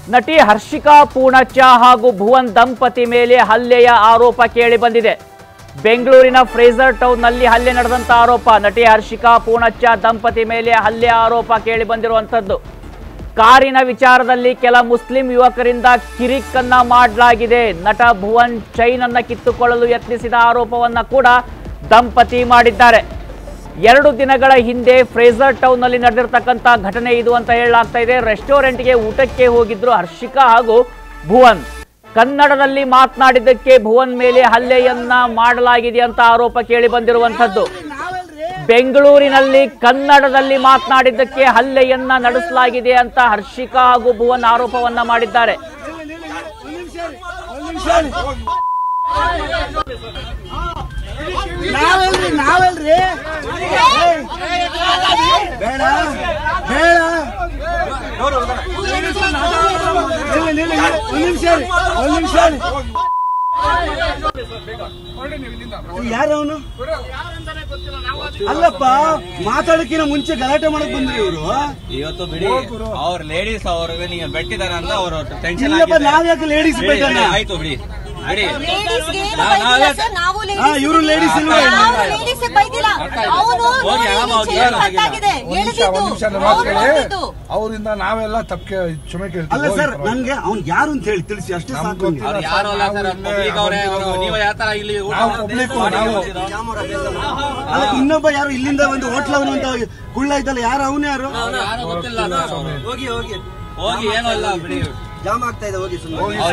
ನಟಿ ಹರ್ಷಿಕಾ ಪೂಣಚ್ಚ ಹಾಗೂ ಭುವನ್ ದಂಪತಿ ಮೇಲೆ ಹಲ್ಲೆಯ ಆರೋಪ ಕೇಳಿ ಬಂದಿದೆ. ಬೆಂಗಳೂರಿನ ಫ್ರೇಜರ್ ಟೌನ್ನಲ್ಲಿ ಹಲ್ಲೆ ನಡೆದಂತ ಆರೋಪ. ನಟಿ ಹರ್ಷಿಕಾ ಪೂಣಚ್ಚ ದಂಪತಿ ಮೇಲೆ ಹಲ್ಲೆ ಆರೋಪ ಕೇಳಿ ಬಂದಿರುವಂತದ್ದು. ಕಾರಿನ ವಿಚಾರದಲ್ಲಿ ಕೆಲ ಮುಸ್ಲಿಂ ಯುವಕರಿಂದ ಕಿರಿಕನ್ನ ಮಾಡಲಾಗಿದೆ. ನಟ ಭುವನ್ ಚೈನ್ ಅನ್ನ ಕಿತ್ತುಕೊಳ್ಳಲು ಯತ್ನಿಸಿದ ಆರೋಪವನ್ನ ಕೂಡ ದಂಪತಿ ಮಾಡಿದ್ದಾರೆ. 2 ದಿನಗಳ ಹಿಂದೆ ಫ್ರೇಜರ್ ಟೌನ್ನಲ್ಲಿ ನಡೆದಿರತಕ್ಕಂತ ಘಟನೆ ಇದು ಅಂತ ಹೇಳಲಾಗ್ತಾ ಇದೆ. ರೆಸ್ಟೋರೆಂಟ್ಗೆ ಊಟಕ್ಕೆ ಹೋಗಿದ್ರು ಹರ್ಷಿಕಾ ಹಾಗೂ ಭುವನ್. ಕನ್ನಡದಲ್ಲಿ ಮಾತನಾಡಿದ್ದಕ್ಕೆ ಭುವನ್ ಮೇಲೆ ಹಲ್ಲೆಯನ್ನ ಮಾಡಲಾಗಿದೆ ಅಂತ ಆರೋಪ ಕೇಳಿ ಬಂದಿರುವಂತದ್ದು. ಬೆಂಗಳೂರಿನಲ್ಲಿ ಕನ್ನಡದಲ್ಲಿ ಮಾತನಾಡಿದ್ದಕ್ಕೆ ಹಲ್ಲೆಯನ್ನ ನಡೆಸಲಾಗಿದೆ ಅಂತ ಹರ್ಷಿಕಾ ಹಾಗೂ ಭುವನ್ ಆರೋಪವನ್ನ ಮಾಡಿದ್ದಾರೆ. ನಾವಲ್ರಿ ಬೇಡ ಬೇಡ ಒಂದ್ ನಿಮಿಷ ಯಾರವನು ಅಲ್ಲಪ್ಪ, ಮಾತಾಡಕ್ಕಿನ ಮುಂಚೆ ಗಲಾಟೆ ಮಾಡಕ್ ಬಂದ್ರಿ ಇವರು. ಇವತ್ತು ಬಿಡಿ, ಅವ್ರ ಲೇಡೀಸ್ ಅವ್ರಿಗೆ ನೀವು ಬೆಟ್ಟಿದಾರ ಅಂತ ಅವರು ಟೆನ್ಷನ್. ನಾವ್ಯಾಕೆ ಲೇಡೀಸ್ ಬೇಕಲ್ಲ? ಆಯ್ತು ಬಿಡಿ ಬಿಡಿ, ಇವರು ಲೇಡೀಸ್ ಇಲ್ವಾ? ಅವರಿಂದ ನಾವೆಲ್ಲ ತಪ್ಪೆ ಕ್ಷಮೆ ಕೇಳ್ತೀವಿ. ಅಲ್ಲ ಸರ್, ನನ್ಗೆ ಅವ್ನ್ ಯಾರು ಅಂತ ಹೇಳಿ ತಿಳಿಸಿ ಅಷ್ಟೇ ಸಾಕು. ಇನ್ನೊಬ್ಬ ಯಾರು ಇಲ್ಲಿಂದ ಒಂದು ಹೋಟ್ಲವನು ಅಂತ ಕುಳ್ಳ ಇದ್ದಲ್ಲ, ಯಾರು ಅವನು ಯಾರು ಹೋಗಿ ಹೋಗಿ ಹೋಗಿ ಏನೋ ಇಲ್ಲ ಬಿಡಿ, ಜಾಮ್ ಆಗ್ತಾ ಇದೆ. ಹೋಗಿ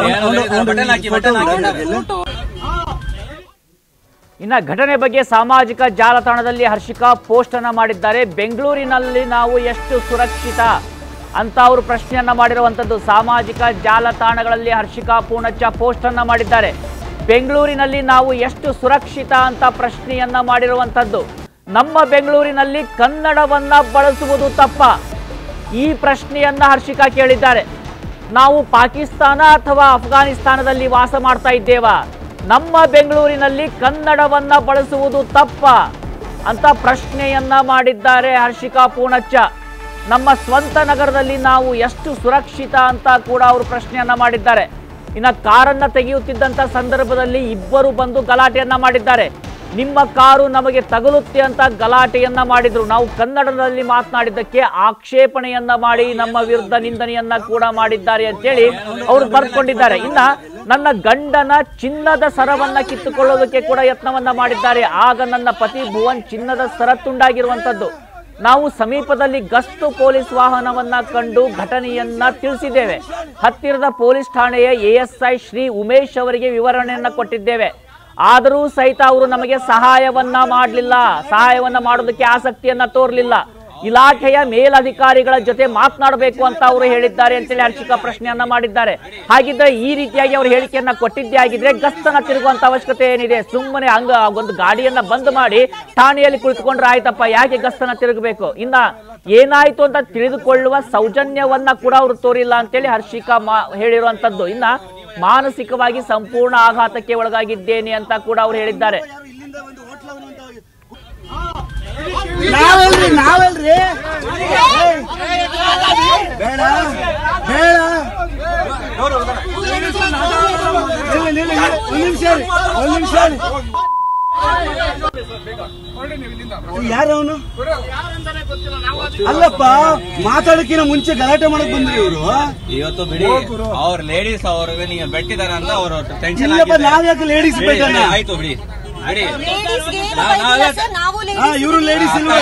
ಇನ್ನ ಘಟನೆ ಬಗ್ಗೆ ಸಾಮಾಜಿಕ ಜಾಲತಾಣದಲ್ಲಿ ಹರ್ಷಿಕಾ ಪೋಸ್ಟ್ ಅನ್ನ ಮಾಡಿದ್ದಾರೆ. ಬೆಂಗಳೂರಿನಲ್ಲಿ ನಾವು ಎಷ್ಟು ಸುರಕ್ಷಿತ ಅಂತ ಅವರು ಪ್ರಶ್ನೆಯನ್ನ ಮಾಡಿರುವಂತದ್ದು. ಸಾಮಾಜಿಕ ಜಾಲತಾಣಗಳಲ್ಲಿ ಹರ್ಷಿಕಾ ಪೂಣಚ್ಚ ಪೋಸ್ಟ್ ಅನ್ನ ಮಾಡಿದ್ದಾರೆ. ಬೆಂಗಳೂರಿನಲ್ಲಿ ನಾವು ಎಷ್ಟು ಸುರಕ್ಷಿತ ಅಂತ ಪ್ರಶ್ನೆಯನ್ನ ಮಾಡಿರುವಂತದ್ದು. ನಮ್ಮ ಬೆಂಗಳೂರಿನಲ್ಲಿ ಕನ್ನಡವನ್ನ ಬಳಸುವುದು ತಪ್ಪ? ಈ ಪ್ರಶ್ನೆಯನ್ನ ಹರ್ಷಿಕಾ ಕೇಳಿದ್ದಾರೆ. ನಾವು ಪಾಕಿಸ್ತಾನ ಅಥವಾ ಅಫ್ಘಾನಿಸ್ತಾನದಲ್ಲಿ ವಾಸ ಮಾಡ್ತಾ ಇದ್ದೇವಾ? ನಮ್ಮ ಬೆಂಗಳೂರಿನಲ್ಲಿ ಕನ್ನಡವನ್ನ ಬಳಸುವುದು ತಪ್ಪ ಅಂತ ಪ್ರಶ್ನೆಯನ್ನ ಮಾಡಿದ್ದಾರೆ ಹರ್ಷಿಕಾ ಪೂಣಚ್ಚ. ನಮ್ಮ ಸ್ವಂತ ನಗರದಲ್ಲಿ ನಾವು ಎಷ್ಟು ಸುರಕ್ಷಿತ ಅಂತ ಕೂಡ ಅವರು ಪ್ರಶ್ನೆಯನ್ನ ಮಾಡಿದ್ದಾರೆ. ಇನ್ನು ಕಾರನ್ನ ತೆಗೆಯುತ್ತಿದ್ದಂಥ ಸಂದರ್ಭದಲ್ಲಿ ಇಬ್ಬರು ಬಂದು ಗಲಾಟೆಯನ್ನ ಮಾಡಿದ್ದಾರೆ. ನಿಮ್ಮ ಕಾರು ನಮಗೆ ತಗುಲುತ್ತೆ ಅಂತ ಗಲಾಟೆಯನ್ನ ಮಾಡಿದ್ರು. ನಾವು ಕನ್ನಡದಲ್ಲಿ ಮಾತನಾಡಿದ್ದಕ್ಕೆ ಆಕ್ಷೇಪಣೆಯನ್ನ ಮಾಡಿ ನಮ್ಮ ವಿರುದ್ಧ ನಿಂದನೆಯನ್ನ ಕೂಡ ಮಾಡಿದ್ದಾರೆ ಅಂತೇಳಿ ಅವರು ಬರ್ಕೊಂಡಿದ್ದಾರೆ. ಇನ್ನ ನನ್ನ ಗಂಡನ ಚಿನ್ನದ ಸರವನ್ನ ಕಿತ್ತುಕೊಳ್ಳೋದಕ್ಕೆ ಕೂಡ ಯತ್ನವನ್ನ ಮಾಡಿದ್ದಾರೆ. ಆಗ ನನ್ನ ಪತಿ ಭುವನ್ ಚಿನ್ನದ ಸರ ತುಂಡಾಗಿರುವಂತದ್ದು. ನಾವು ಸಮೀಪದಲ್ಲಿ ಗಸ್ತು ಪೊಲೀಸ್ ವಾಹನವನ್ನ ಕಂಡು ಘಟನೆಯನ್ನ ತಿಳಿಸಿದ್ದೇವೆ. ಹತ್ತಿರದ ಪೊಲೀಸ್ ಠಾಣೆಯ ASI ಶ್ರೀ ಉಮೇಶ್ ಅವರಿಗೆ ವಿವರಣೆಯನ್ನ ಕೊಟ್ಟಿದ್ದೇವೆ. ಆದರೂ ಸಹಿತ ಅವರು ನಮಗೆ ಸಹಾಯವನ್ನ ಮಾಡಲಿಲ್ಲ, ಸಹಾಯವನ್ನ ಮಾಡೋದಕ್ಕೆ ಆಸಕ್ತಿಯನ್ನ ತೋರಲಿಲ್ಲ. ಇಲಾಖೆಯ ಮೇಲಧಿಕಾರಿಗಳ ಜೊತೆ ಮಾತನಾಡಬೇಕು ಅಂತ ಅವರು ಹೇಳಿದ್ದಾರೆ ಅಂತೇಳಿ ಹರ್ಷಿಕಾ ಪ್ರಶ್ನೆಯನ್ನ ಮಾಡಿದ್ದಾರೆ. ಹಾಗಿದ್ರೆ ಈ ರೀತಿಯಾಗಿ ಅವರು ಹೇಳಿಕೆಯನ್ನ ಕೊಟ್ಟಿದ್ದೇ ಆಗಿದ್ರೆ ಗಸ್ತನ್ನ ತಿರುಗುವಂತ ಅವಶ್ಯಕತೆ ಏನಿದೆ? ಸುಮ್ಮನೆ ಹಂಗ ಒಂದು ಗಾಡಿಯನ್ನ ಬಂದ್ ಮಾಡಿ ಠಾಣೆಯಲ್ಲಿ ಕುಳಿತುಕೊಂಡ್ರೆ ಆಯ್ತಪ್ಪ, ಯಾಕೆ ಗಸ್ತನ್ನ ತಿರುಗಬೇಕು? ಇನ್ನ ಏನಾಯ್ತು ಅಂತ ತಿಳಿದುಕೊಳ್ಳುವ ಸೌಜನ್ಯವನ್ನ ಕೂಡ ಅವರು ತೋರಿಲ್ಲ ಅಂತೇಳಿ ಹರ್ಷಿಕಾ ಹೇಳಿರುವಂತದ್ದು. ಇನ್ನ ಮಾನಸಿಕವಾಗಿ ಸಂಪೂರ್ಣ ಆಘಾತಕ್ಕೆ ಒಳಗಾಗಿದ್ದೇನೆ ಅಂತ ಕೂಡ ಅವರು ಹೇಳಿದ್ದಾರೆ. ನಾವಲ್ರಿ ಬೇಡ ಬೇಡ ಒಂದ್ ನಿಮಿಷ ಯಾರವನು ಅಲ್ಲಪ್ಪ, ಮಾತಾಡಕ್ಕಿನ ಮುಂಚೆ ಗಲಾಟೆ ಮಾಡಕ್ ಬಂದ್ರಿ ಇವರು. ಇವತ್ತು ಬಿಡಿ, ಅವ್ರ ಲೇಡೀಸ್ ಅವ್ರಿಗೆ ನೀವು ಬೆಟ್ಟಿದಾರ ಅಂತ ಅವರು ಟೆನ್ಷನ್. ನಾವ್ಯಾಕೆ ಲೇಡೀಸ್ ಬೇಕಲ್ಲ? ಆಯ್ತು ಬಿಡಿ ಬಿಡಿ, ಇವರು ಲೇಡೀಸ್ ಇಲ್ವಾ?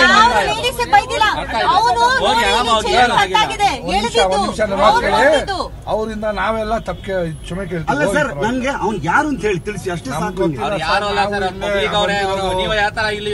ಅವರಿಂದ ನಾವೆಲ್ಲ ತಪ್ಪೆ ಕ್ಷಮೆ ಕೇಳ್ತೀವಿ. ಅಲ್ಲ ಸರ್, ನನ್ಗೆ ಅವ್ನ್ ಯಾರು ಅಂತ ಹೇಳಿ ತಿಳಿಸಿ ಅಷ್ಟೇ ಸಾಕು. ನೀವು ಯಾವ ತರ ಇಲ್ಲಿ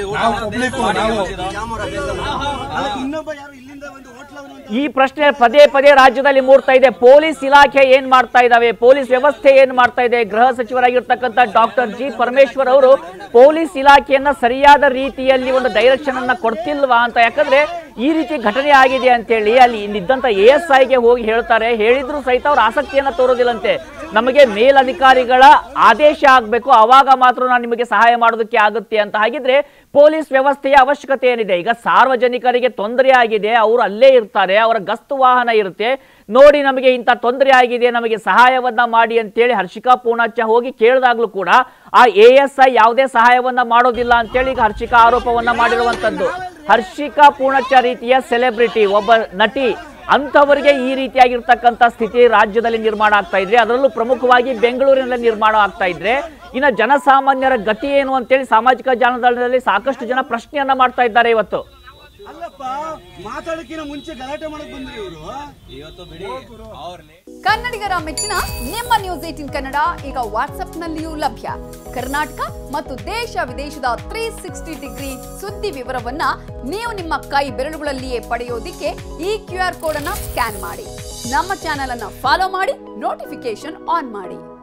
ಇನ್ನೊಬ್ಬ ಯಾರು ಇಲ್ಲಿಂದ ಒಂದು ಹೋಟ್ಲವನು. ಈ ಪ್ರಶ್ನೆ ಪದೇ ಪದೇ ರಾಜ್ಯದಲ್ಲಿ ಮೂಡ್ತಾ ಇದೆ. ಪೊಲೀಸ್ ಇಲಾಖೆ ಏನ್ ಮಾಡ್ತಾ ಇದಾವೆ? ಪೊಲೀಸ್ ವ್ಯವಸ್ಥೆ ಏನ್ ಮಾಡ್ತಾ ಇದೆ? ಗೃಹ ಸಚಿವರಾಗಿರ್ತಕ್ಕಂಥ ಡಾಕ್ಟರ್ G. ಪರಮೇಶ್ವರ್ ಅವರು ಪೊಲೀಸ್ ಇಲಾಖೆಯನ್ನ ಸರಿಯಾದ ರೀತಿಯಲ್ಲಿ ಒಂದು ಡೈರೆಕ್ಷನ್ ಅನ್ನ ಕೊಡ್ತಿಲ್ವಾ ಅಂತ. ಯಾಕಂದ್ರೆ ಈ ರೀತಿ ಘಟನೆ ಆಗಿದೆ ಅಂತೇಳಿ ಅಲ್ಲಿ ಇದ್ದಂತ ASIಗೆ ಹೋಗಿ ಹೇಳ್ತಾರೆ. ಹೇಳಿದ್ರು ಸಹಿತ ಅವ್ರ ಆಸಕ್ತಿಯನ್ನ ತೋರೋದಿಲ್ಲಂತೆ. ನಮಗೆ ಮೇಲಧಿಕಾರಿಗಳ ಆದೇಶ ಆಗಬೇಕು, ಆವಾಗ ಮಾತ್ರ ನಾನು ನಿಮಗೆ ಸಹಾಯ ಮಾಡೋದಕ್ಕೆ ಆಗುತ್ತೆ ಅಂತ. ಹಾಗಿದ್ರೆ ಪೊಲೀಸ್ ವ್ಯವಸ್ಥೆಯ ಅವಶ್ಯಕತೆ ಏನಿದೆ? ಈಗ ಸಾರ್ವಜನಿಕರಿಗೆ ತೊಂದರೆ ಆಗಿದೆ, ಅವರು ಅಲ್ಲೇ ಇರ್ತಾರೆ, ಅವರ ಗಸ್ತು ವಾಹನ ಇರುತ್ತೆ, ನೋಡಿ ನಮಗೆ ಇಂಥ ತೊಂದರೆ ಆಗಿದೆ, ನಮಗೆ ಸಹಾಯವನ್ನ ಮಾಡಿ ಅಂತೇಳಿ ಹರ್ಷಿಕಾ ಪೂರ್ಣಚ್ಚ ಹೋಗಿ ಕೇಳಿದಾಗ್ಲೂ ಕೂಡ ಆ ASI ಯಾವುದೇ ಸಹಾಯವನ್ನ ಮಾಡೋದಿಲ್ಲ ಅಂತೇಳಿ ಈಗ ಹರ್ಷಿಕಾ ಆರೋಪವನ್ನ ಮಾಡಿರುವಂತದ್ದು. ಹರ್ಷಿಕಾ ಪೂರ್ಣಚ್ಚ ರೀತಿಯ ಸೆಲೆಬ್ರಿಟಿ, ಒಬ್ಬ ನಟಿ, ಅಂಥವರಿಗೆ ಈ ರೀತಿಯಾಗಿರ್ತಕ್ಕಂಥ ಸ್ಥಿತಿ ರಾಜ್ಯದಲ್ಲಿ ನಿರ್ಮಾಣ ಆಗ್ತಾ ಇದ್ರೆ, ಅದರಲ್ಲೂ ಪ್ರಮುಖವಾಗಿ ಬೆಂಗಳೂರಿನಲ್ಲಿ ನಿರ್ಮಾಣ ಆಗ್ತಾ ಇದ್ರೆ, ಇನ್ನು ಜನಸಾಮಾನ್ಯರ ಗತಿ ಏನು ಅಂತೇಳಿ ಸಾಮಾಜಿಕ ಜಾಲತಾಣದಲ್ಲಿ ಸಾಕಷ್ಟು ಜನ ಪ್ರಶ್ನೆಯನ್ನ ಮಾಡ್ತಾ ಇದ್ದಾರೆ ಇವತ್ತು. ಅಲ್ಲಪ್ಪ, ಮಾತಾಡಕ್ಕಿಂತ ಮುಂಚೆ ಗಲಾಟೆ ಮಾಡಕ್ ಬಂದ್ರಿ ಇವರು. ಇವತ್ತು ಬಿಡಿ ಅವ್ರ ಕನ್ನಡಿಗರ ಮೆಚ್ಚಿನ ನಿಮ್ಮ ನ್ಯೂಸ್ 18 ಕನ್ನಡ ಈಗ ವಾಟ್ಸ್ಆಪ್ನಲ್ಲಿಯೂ ಲಭ್ಯ. ಕರ್ನಾಟಕ ಮತ್ತು ದೇಶ ವಿದೇಶದ 360 ಡಿಗ್ರಿ ಸುದ್ದಿ ವಿವರವನ್ನ ನೀವು ನಿಮ್ಮ ಕೈ ಬೆರಳುಗಳಲ್ಲಿಯೇ ಪಡೆಯೋದಿಕ್ಕೆ ಈ QR ಕೋಡ್ ಅನ್ನ ಸ್ಕ್ಯಾನ್ ಮಾಡಿ. ನಮ್ಮ ಚಾನೆಲ್ ಅನ್ನ ಫಾಲೋ ಮಾಡಿ, ನೋಟಿಫಿಕೇಶನ್ ಆನ್ ಮಾಡಿ.